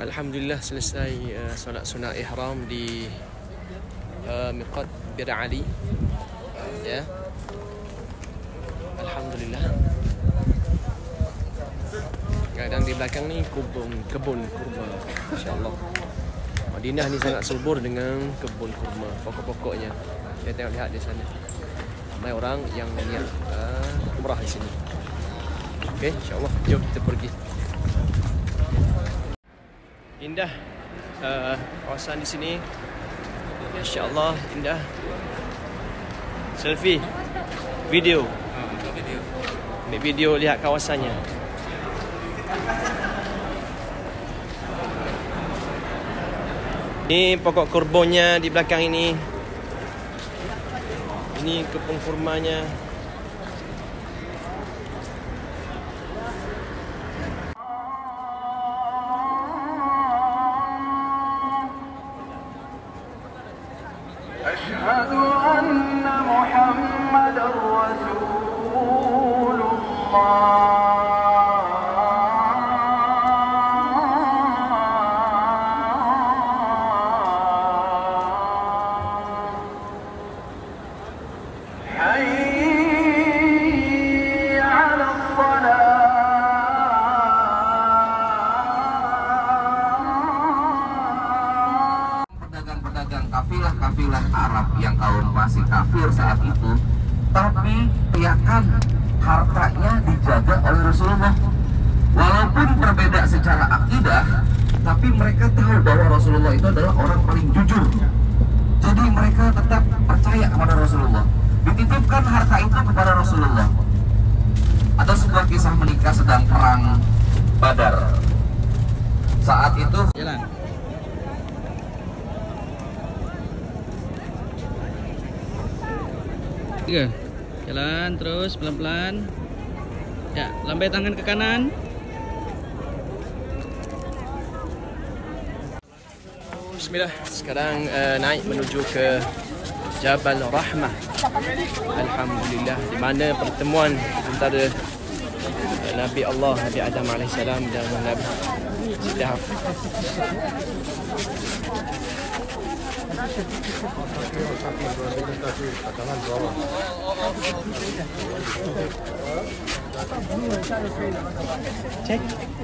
Alhamdulillah selesai solat sunat ihram di miqat Bir Ali. Ya. Alhamdulillah. Kadang di belakang ni kebun kurma. Masya-Allah. Madinah ni sangat subur dengan kebun kurma, pokok-pokoknya. Kita tengok lihat di sana. Ramai orang yang niat umrah di sini. Okey, insya-Allah jom kita pergi. Indah kawasan di sini. Masya-Allah, indah. Selfie, video. Ambil video lihat kawasannya. Ini pokok kurbonnya di belakang ini. Ini kebun kurmanya. Asyhadu anna Muhammadar Rasulullah. Kafilah Arab yang kaum masih kafir saat itu, tapi yakan hartanya dijaga oleh Rasulullah. Walaupun berbeda secara akidah, tapi mereka tahu bahwa Rasulullah itu adalah orang paling jujur. Jadi mereka tetap percaya kepada Rasulullah. Dititipkan harta itu kepada Rasulullah. Ada sebuah kisah menikah sedang perang Badar. Saat itu jalan. Jalan terus pelan-pelan. Ya, lambai tangan ke kanan. Bismillah. Sekarang naik menuju ke Jabal Rahmah. Alhamdulillah, di mana pertemuan antara Nabi Allah, Nabi Adam AS dan Nabi Siti Hawa. Cek.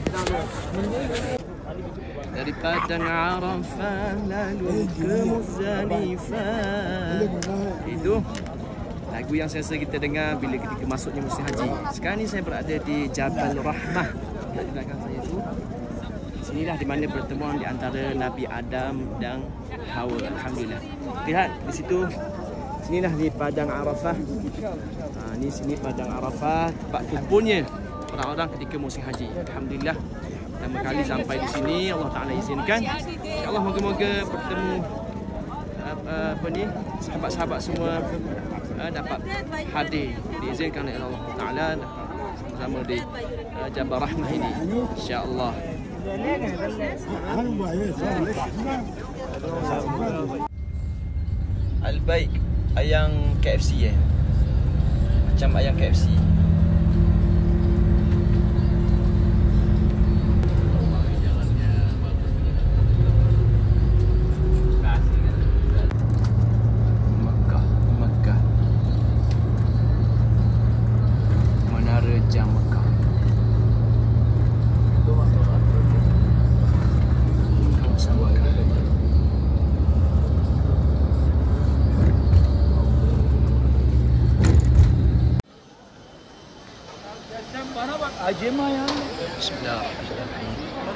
Dari Padang Arafah lalu ke Muzdalifah. Itu lagu yang saya rasa kita dengar bila ketika masuknya musim haji. Sekarang ni saya berada di Jabal Rahmah. Di belakang saya itu. Sinilah di mana pertemuan di antara Nabi Adam dan Hawa. Alhamdulillah. Lihat di situ. Sinilah di Padang Arafah. Ini sini Padang Arafah, tempat kumpulnya orang-orang ketika musim haji. Alhamdulillah. Pertama kali sampai di sini, Allah Taala izinkan. InsyaAllah moga-moga bertemu sahabat-sahabat semua dapat hadir, diizinkan oleh Allah Taala sama-sama di Jabal Rahmah ini. Insya-Allah. Al-Baik ayam KFC macam ayam KFC. Mekah. Menara Jam Mekah. Bismillahirrahmanirrahim.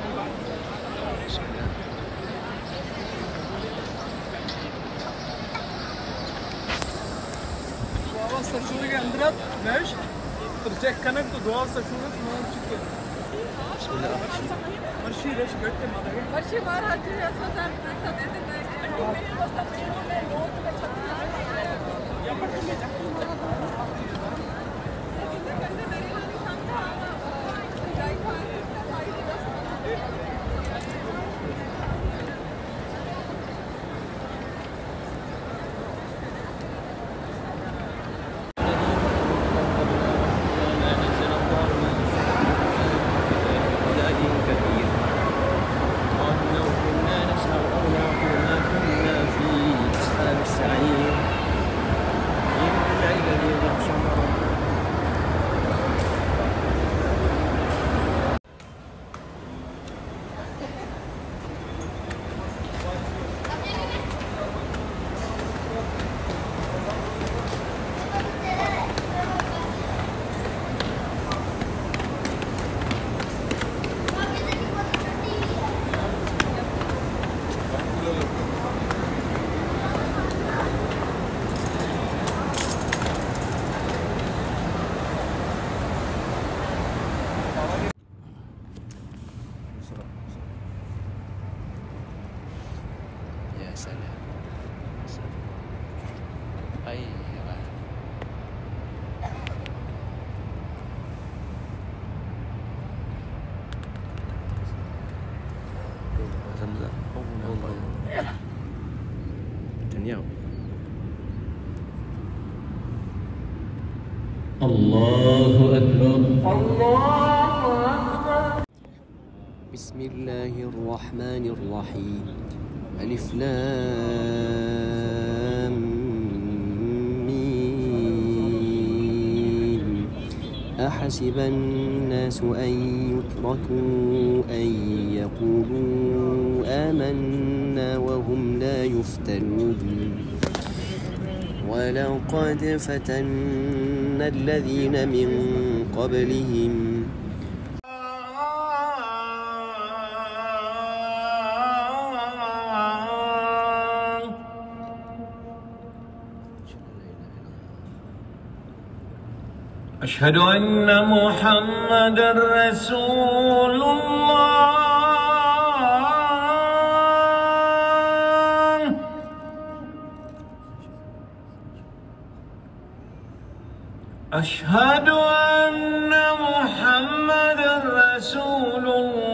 شغلك عندنا ماشي ترجع كانك تدور شغلك ما تشكل بسم الله الرحمن الرحيم. مرشي ليش قلت ما ده مرشي مرة تجي أصلا Ya salam. Aiyah. Zamzam. Daniel. Allahu Akbar. بسم الله الرحمن الرحيم ألف لام ميم أحسب الناس أن يتركوا أن يقولوا آمنا وهم لا يفتنون ولقد فتنا الذين من قبلهم أشهد أن محمد رسول الله. أشهد أن محمد رسول الله.